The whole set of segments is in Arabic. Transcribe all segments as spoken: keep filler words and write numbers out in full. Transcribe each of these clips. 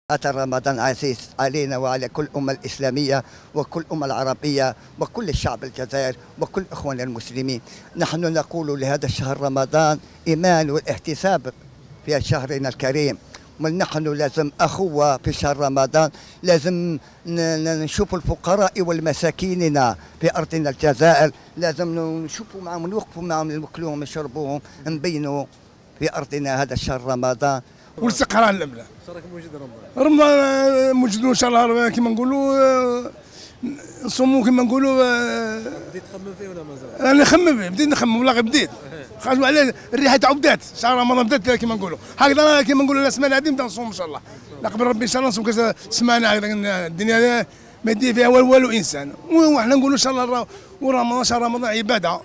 أتى رمضان عزيز علينا وعلى كل الأمة الإسلامية وكل الأمة العربية وكل الشعب الجزائر وكل إخواننا المسلمين. نحن نقول لهذا الشهر رمضان إيمان والاحتساب في شهرنا الكريم، ونحن لازم أخوة في شهر رمضان، لازم نشوف الفقراء والمساكيننا في أرضنا الجزائر، لازم نشوفوا معهم نوقفوا معهم ناكلوهم نشربوهم نبينوا في أرضنا هذا الشهر رمضان. والاستقرار الأمن. شارك موجود رمضان. رمضان موجود إن شاء الله كما نقولوا نصوموا كما نقولوا. بديت تخمم فيه ولا مازال؟ أنا نخمم فيه، بديت نخمم والله غير بديت. خاطر على الريحة تاعو بدات، شهر رمضان بدات كما نقولوا، هكذا كما نقولوا السمانة هذه نبدا نصوم إن شاء الله. نقبل ربي إن شاء الله نصوم كاس سمانة هكذا الدنيا ما يدير فيها والو إنسان، وحنا نقولوا إن شاء الله ورمضان شهر رمضان عبادة.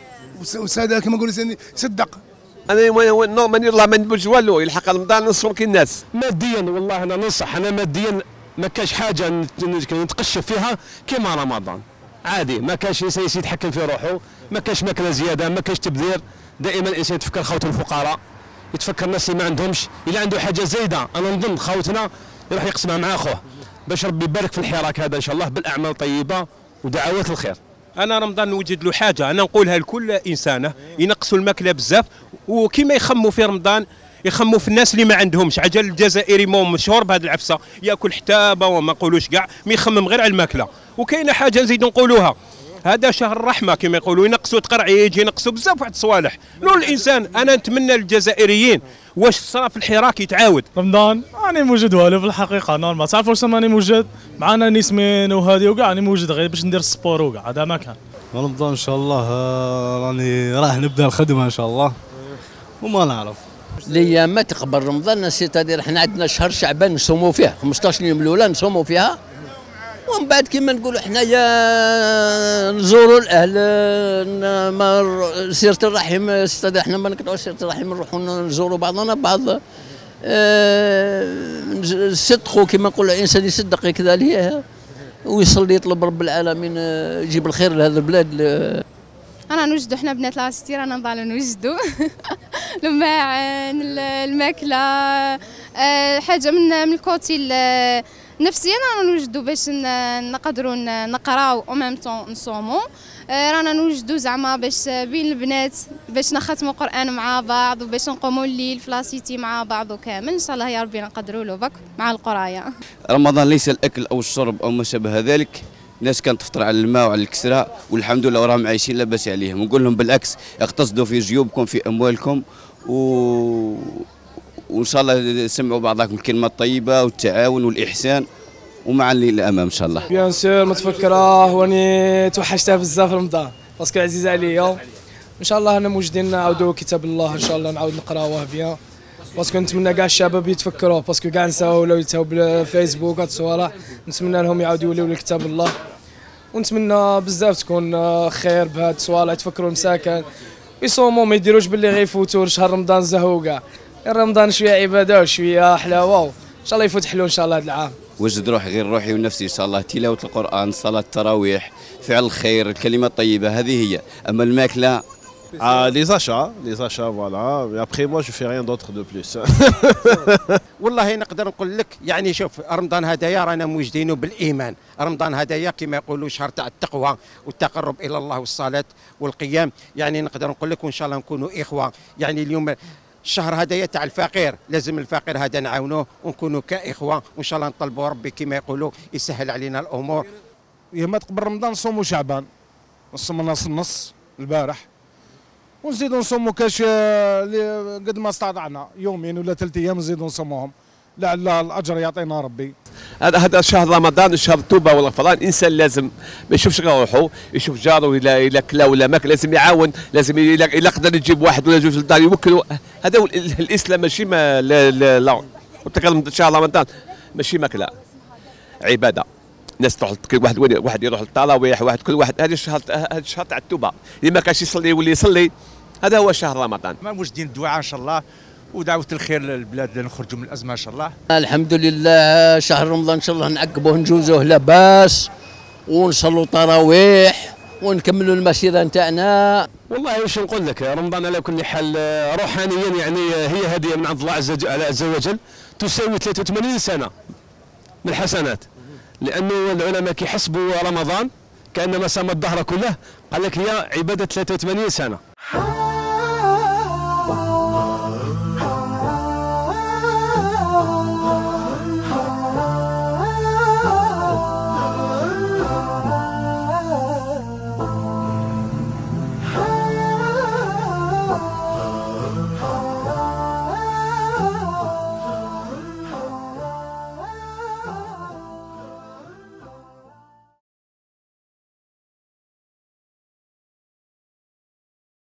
وسادة كما نقولوا صدق. انا ماني والله ما نبوش والو، يلحق رمضان نصوم كي الناس. ماديا والله انا ننصح، انا ماديا ما كاش حاجه نتقشف فيها كيما رمضان عادي، ما كاش انسان يتحكم في روحه، ما كاش ماكله زياده، ما كاش تبذير، دائما الانسان يتفكر خوته الفقراء، يتفكر الناس اللي ما عندهمش، الا عنده حاجه زايده انا نظن خوتنا يروح يقسمها مع اخوه باش ربي يبارك في الحراك هذا ان شاء الله بالاعمال طيبه ودعوات الخير. انا رمضان نوجد له حاجه، انا نقولها لكل انسانه ينقصوا الماكله بزاف، وكيما يخموا في رمضان يخموا في الناس اللي ما عندهمش. عجل الجزائري مو مشهور بهذه العفسه، ياكل حتابه وما نقولوش كاع، ما يخمم غير على الماكله. وكاينه حاجه نزيدوا نقولوها، هذا شهر الرحمه كما يقولوا، ينقصوا تقرعيج، ينقصوا بزاف واحد الصوالح. نور الانسان انا نتمنى للجزائريين واش صرا في الحراك يتعاود. رمضان راني موجود والو في الحقيقه نورمال، تعرف واش راني موجود معنا نسمين وهذه وكاع، راني موجود غير باش ندير السبور وكاع، هذا ما كان. رمضان ان شاء الله راني راح نبدا الخدمه ان شاء الله وما نعرف. الايام تقبل رمضان سيتادير احنا عندنا شهر شعبان نصوموا فيه خمسطاش يوم الاولى نصوموا فيها، ومن بعد كما نقولوا احنا يا نزوروا الاهل سيره الرحم، سيتادير احنا ما نقطعوا سيره الرحم، نروحوا نزوروا بعضنا بعض. اه صدقوا كما نقولوا الانسان يصدق كذا ليه ويصلي يطلب رب العالمين يجيب الخير لهذا البلاد. رانا نوجدوا احنا بنات لاسيتي رانا نضالوا نوجدوا الماعن الماكله أه حاجه من من الكوتي نفسيا رانا نوجدوا باش نقدروا نقراو او ميم طون نصوموا. أه رانا نوجدوا زعما باش بين البنات باش نختموا قران مع بعض وباش نقوموا الليل في لاسيتي مع بعض وكامل ان شاء الله يا ربي نقدروا له بك مع القرايه. رمضان ليس الاكل او الشرب او ما شابه ذلك، الناس كانت تفطر على الماء وعلى الكسرة والحمد لله وراهم عايشين لاباس عليهم، ونقول لهم بالعكس اقتصدوا في جيوبكم في اموالكم و... وان شاء الله يسمعوا بعضكم الكلمه الطيبه والتعاون والاحسان ومع اللي الامام ان شاء الله. بيان سور متفكره واني توحشتها بزاف رمضان باسكو عزيز عليا، ان شاء الله انا موجودين نعاودوا كتاب الله ان شاء الله نعاود نقراوه بيان، باسكو نتمنى كاع الشباب يتفكروا باسكو كاع نساو ولاو يتساو بالفيسبوك هاد الصوالح، نتمنى لهم يعاودوا يوليو لكتاب الله، ونتمنى بزاف تكون خير بهاد الصوالح، يتفكروا المساكن يصوموا ما يديروش باللي غيفوتوا شهر رمضان زهو كاع، رمضان شويه عباده وشويه حلاوه ان شاء الله يفوت حلو ان شاء الله هذا العام. وجد روحي غير روحي ونفسي ان شاء الله، تلاوه القران، صلاه التراويح، فعل الخير، الكلمه الطيبه، هذه هي. اما الماكله Ah, les achats, les achats, voilà. Et après, moi, je fais rien d'autre de plus. والله نقدر نقول لك يعني شوف رمضان هدايا رانا موجدينه بالايمان، رمضان هدايا كما يقولوا شهر تاع التقوى والتقرب الى الله والصلاه والقيام، يعني نقدر نقول لك وان شاء الله نكونوا اخوه. يعني اليوم الشهر هدايا تاع الفقير، لازم الفقير هذا نعاونوه ونكونوا كاخوه، وان شاء الله نطلبوا ربي كما يقولوا يسهل علينا الامور. يوم تقبل رمضان نصوموا شعبان، نصوموا نص نص البارح ونزيدوا نصوموا كاش قد ما استطعنا يومين ولا ثلاث ايام نزيدوا نصوموهم لعل الاجر يعطينا ربي. هذا هذا شهر رمضان شهر التوبه والغفران، الانسان لازم ما يشوفش غير روحه، يشوف جاره الا الا كلا ولا ماكل لازم يعاون، لازم الا قدر يجيب واحد ولا جوج للدار يوكلوا. هذا هو الاسلام، ماشي ما لا لا, لا. شهر رمضان ماشي ماكله، عباده. الناس تروح كل واحد واحد يروح للتراويح، واحد كل واحد. هذا الشهر هذا الشهر تاع التوبه، اللي ما كانش يصلي يولي يصلي، هذا هو شهر رمضان. ما موجدين الدعاء ان شاء الله ودعوه الخير للبلاد نخرجوا من الازمه ان شاء الله. الحمد لله شهر رمضان ان شاء الله نعقبوه نجوزوه لاباس ونصلوا تراويح ونكملوا المسيره نتاعنا. والله واش نقول لك، رمضان على كل حال روحانيا يعني هي هديه من عند الله عز وجل تساوي ثلاثة وثمانين سنه. من الحسنات، لانه العلماء كيحسبوا رمضان كانما صام الدهر كله، قال لك هي عباده ثلاثة وثمانين سنه.